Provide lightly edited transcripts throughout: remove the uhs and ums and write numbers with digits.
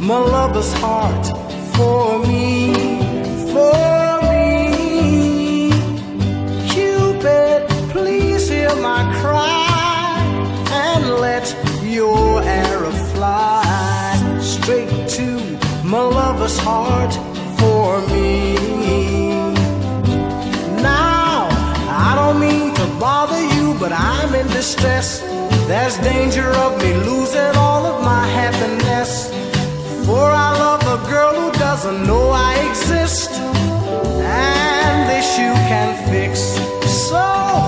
my lover's heart for me, for me. Cupid, please hear my cry and let your arrow fly straight to my lover's heart for me. Now, I don't mean to bother you, but I'm in distress. There's danger of me losing all of my happiness, for I love a girl who doesn't know I exist, and this you can fix. So,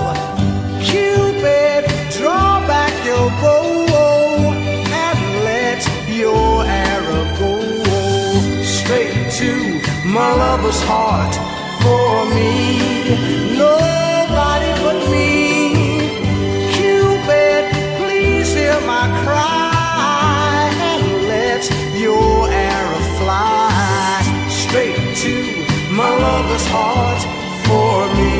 Cupid, draw back your bow and let your arrow go straight to my lover's heart for me. Nobody but me. Cupid, please hear my cry and let your arrow fly straight to my lover's heart for me.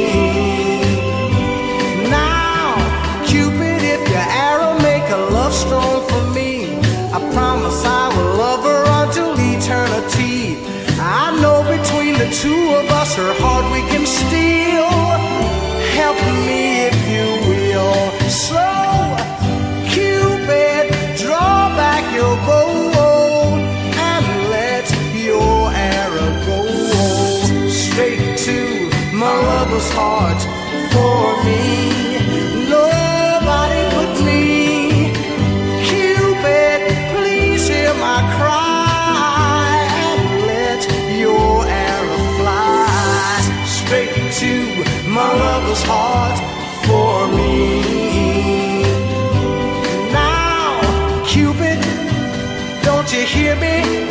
Now, Cupid, if your arrow make a love stone for me, I promise I will love her until eternity. I know between the two of us her heart we can steal. Help me if you will. So, Cupid, draw back your bow and let your arrow go straight to my lover's heart for me. Nobody but me. Cupid, please hear my cry and let your arrow fly straight to my lover's heart for me. Now, Cupid, don't you hear me?